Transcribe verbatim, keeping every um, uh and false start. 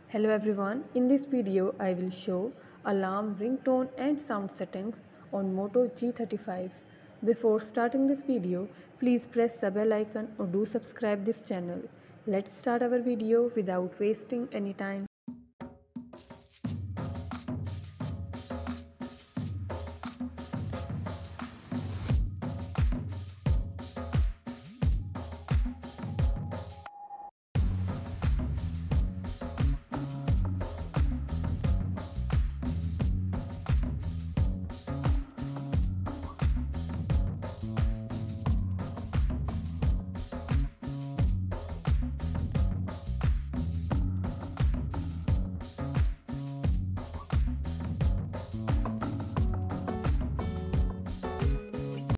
Hello everyone, in this video I will show alarm, ringtone and sound settings on Moto G thirty-five. Before starting this video, please press the bell icon or do subscribe this channel. Let's start our video without wasting any time.